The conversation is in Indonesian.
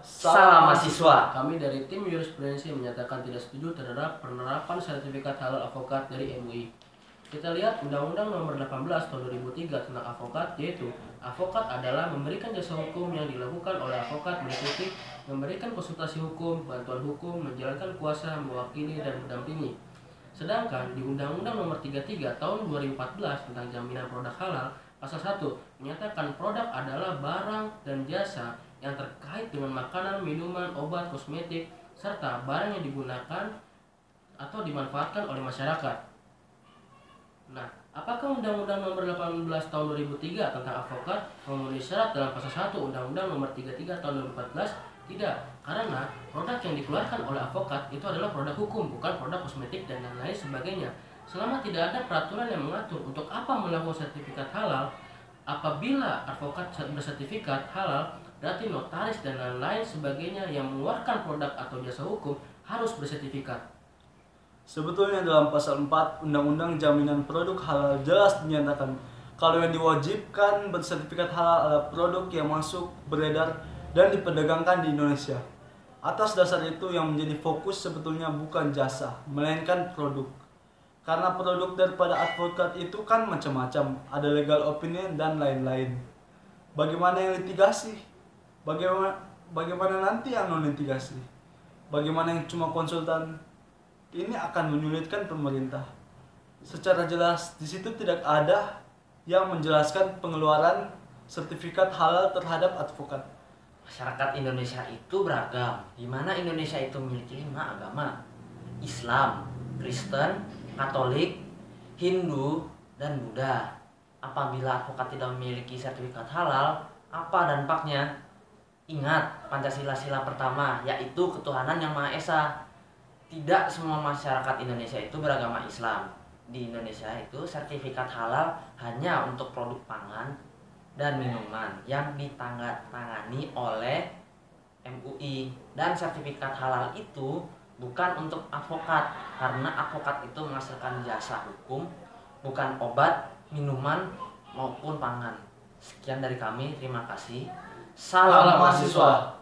Salam mahasiswa. Kami dari tim jurisprudensi menyatakan tidak setuju terhadap penerapan sertifikat halal avokat dari MUI. Kita lihat Undang-Undang Nomor 18 Tahun 2003 tentang avokat, yaitu avokat adalah memberikan jasa hukum yang dilakukan oleh avokat meliputi memberikan konsultasi hukum, bantuan hukum, menjalankan kuasa, mewakili dan mendampingi. Sedangkan di Undang-Undang Nomor 33 Tahun 2014 tentang jaminan produk halal, pasal 1 menyatakan produk adalah barang dan jasa yang terkait dengan makanan, minuman, obat, kosmetik, serta barang yang digunakan atau dimanfaatkan oleh masyarakat. Nah, apakah Undang-Undang Nomor 18 Tahun 2003 tentang avokat memenuhi syarat dalam pasal 1 Undang-Undang Nomor 33 Tahun 2014? Tidak, karena produk yang dikeluarkan oleh avokat itu adalah produk hukum, bukan produk kosmetik dan lain-lain sebagainya. Selama tidak ada peraturan yang mengatur untuk apa melakukan sertifikat halal, apabila advokat bersertifikat halal, berarti notaris dan lain-lain sebagainya yang mengeluarkan produk atau jasa hukum harus bersertifikat. Sebetulnya dalam pasal 4 Undang-Undang Jaminan Produk Halal jelas dinyatakan kalau yang diwajibkan bersertifikat halal adalah produk yang masuk, beredar, dan diperdagangkan di Indonesia. Atas dasar itu yang menjadi fokus sebetulnya bukan jasa, melainkan produk. Karena produk daripada advokat itu kan macam-macam, ada legal opinion dan lain-lain. Bagaimana yang litigasi? Bagaimana nanti yang non litigasi? Bagaimana yang cuma konsultan? Ini akan menyulitkan pemerintah. Secara jelas di situ tidak ada yang menjelaskan pengeluaran sertifikat halal terhadap advokat. Masyarakat Indonesia itu beragam, di mana Indonesia itu memiliki 5 agama: Islam, Kristen, Katolik, Hindu, dan Buddha. Apabila advokat tidak memiliki sertifikat halal, apa dampaknya? Ingat Pancasila sila pertama, yaitu ketuhanan yang Maha Esa. Tidak semua masyarakat Indonesia itu beragama Islam. Di Indonesia itu sertifikat halal hanya untuk produk pangan dan minuman yang ditangani oleh MUI. Dan sertifikat halal itu bukan untuk advokat, karena advokat itu menghasilkan jasa hukum, bukan obat, minuman, maupun pangan. Sekian dari kami, terima kasih. Salam mahasiswa.